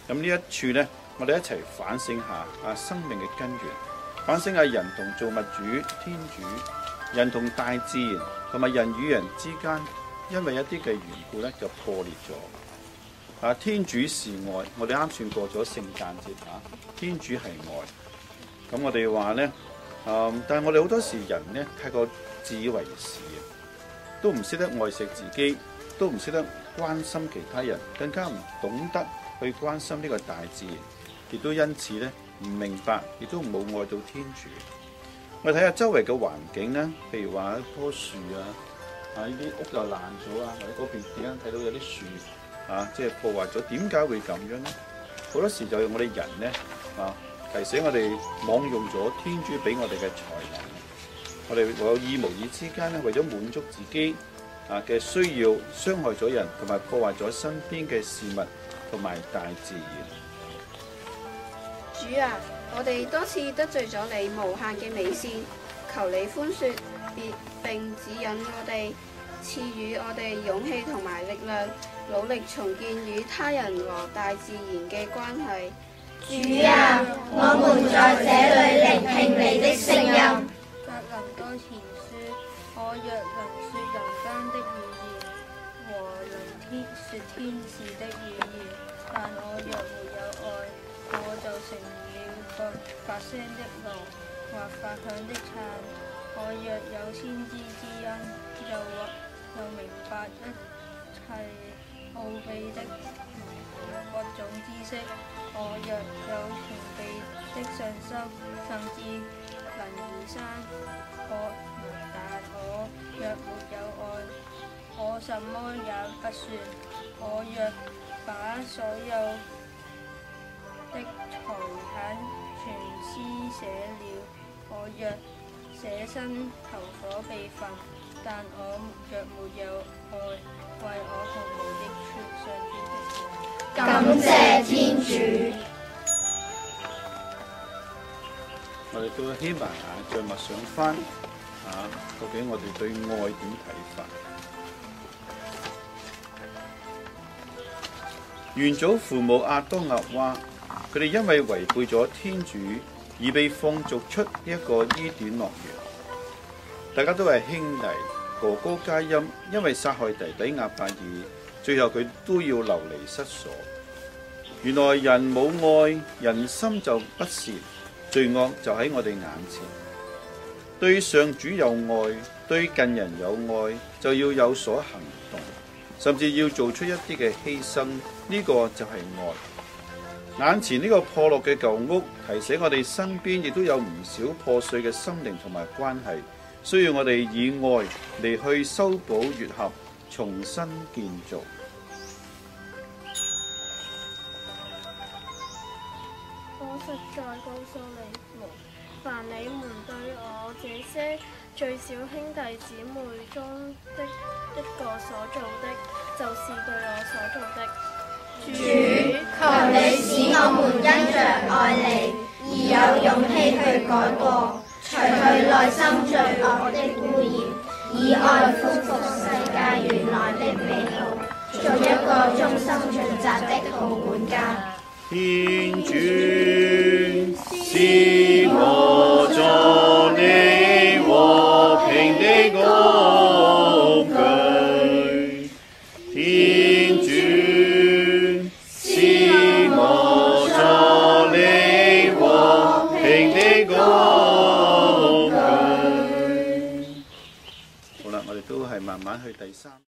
咁呢一處呢，我哋一齊反省下生命嘅根源，反省下人同造物主天主，人同大自然，同埋人與人之間，因為一啲嘅緣故咧就破裂咗。天主是愛，我哋啱算過咗聖誕節天主係愛。咁我哋話呢，但係我哋好多時人呢，太過自以為是，都唔識得愛惜自己，都唔識得關心其他人，更加唔懂得去關心呢個大自然，亦都因此呢，唔明白，亦都冇愛到天主。我哋睇下周圍嘅環境呢，譬如話一棵樹呢啲屋就爛咗或者嗰邊點解睇到有啲樹即係破壞咗？點解會咁樣呢？好多時就係我哋人呢，提醒我哋妄用咗天主俾我哋嘅才能，我哋有意無意之間呢，為咗滿足自己嘅需要，傷害咗人，同埋破壞咗身邊嘅事物同埋大自然。 主啊，我哋多次得罪咗你無限嘅美善，求你寬恕，並指引我哋，賜予我哋勇氣同埋力量，努力重建與他人和大自然嘅關係。 主啊，我們在這裏聆聽你的聲音。 格林多前書：我若能說人間的語言和能說天使的語言，但我若沒有愛，我就成了個發聲的鑼或發響的鏽。我若有先知之恩，又明白一切奧秘的各種知識，我若有全備的信心，甚至能移山，但我若沒有愛，我什麼也不算。我若把所有的財產全施捨了，我若捨身投火被焚，但我若沒有愛，為我毫無益處。上主的話。 感謝天主。 我哋都希望再默想翻究竟我哋對愛點睇法？元祖父母亞當夏娃，佢哋因為違背咗天主而被放逐出呢一個伊甸樂園。大家都係兄弟，哥哥加音因為殺害弟弟亞伯爾，最後佢都要流離失所。原來人冇愛，人心就不善，罪惡就喺我哋眼前。對上主有愛，對近人有愛，就要有所行動，甚至要做出一啲嘅犧牲，呢個就係愛。眼前呢個破落嘅舊屋，提醒我哋身邊亦都有唔少破碎嘅心靈同埋關係，需要我哋以愛嚟去修補愈合，重新建造。 我實在告訴你們，凡你們對我這些最小兄弟姊妹中的一個所做的，就是對我所做的。 主，求你使我們因着愛你而有勇氣去改過，除去內心罪惡的污染，以愛恢復世界原來的美好，做一個忠心盡責的好管家。 天主是我助你和平的工具，天主是我助你和平的工具。好啦，我哋都係慢慢去第三。